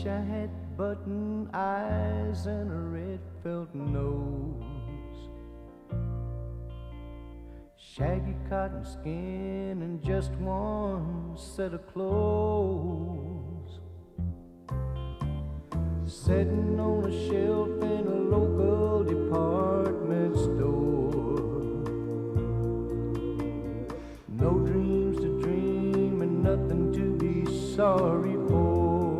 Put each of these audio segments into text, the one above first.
wish I had button eyes and a red felt nose, shaggy cotton skin and just one set of clothes, sitting on a shelf in a local department store. No dreams to dream and nothing to be sorry for.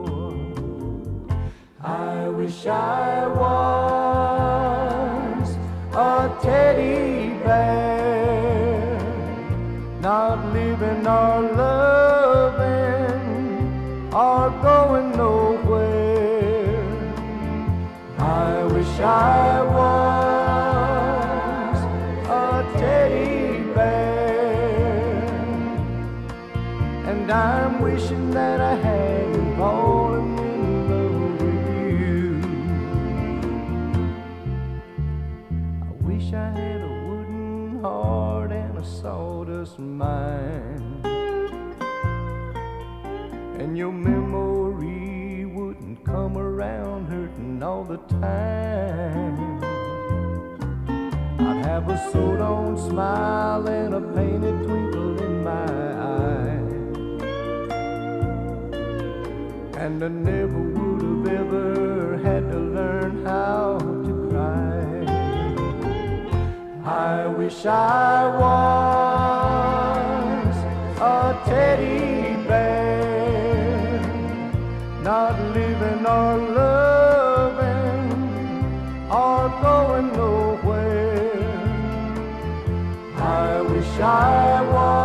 I wish I was a teddy bear, not living or loving or going nowhere. I wish I was a teddy bear, and I'm wishing that I hadn't fallen in love with you. I wish I had a wooden heart and a sawdust mind, and your memory wouldn't come around hurting all the time. I'd have a sewed-on smile and a painted twinkle in my eye, and I never would have ever had to learn how to cry. I wish I was a teddy bear, not living or loving or going nowhere. I wish I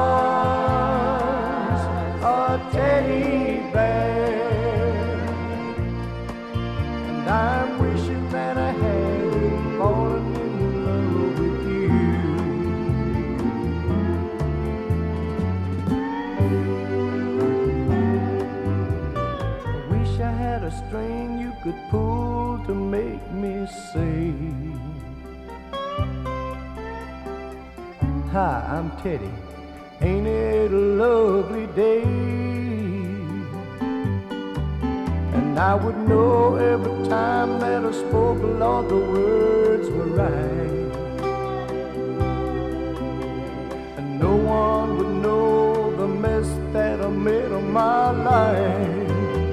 was a teddy bear, and I'm wishing that I hadn't fallen in love with you. I wish I had a string you could pull to make me say, hi, I'm Teddy, ain't it a lovely day? And I would know every time that I spoke, Lord, the words were right, and no one would know the mess that I made of my life.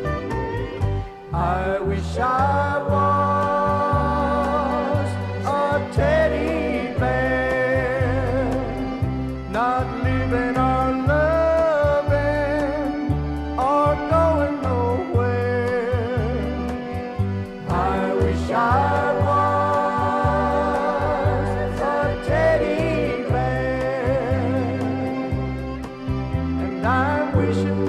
I wish I was a teddy bear, not living or loving or going nowhere. I wish I was a teddy bear, and I'm wishing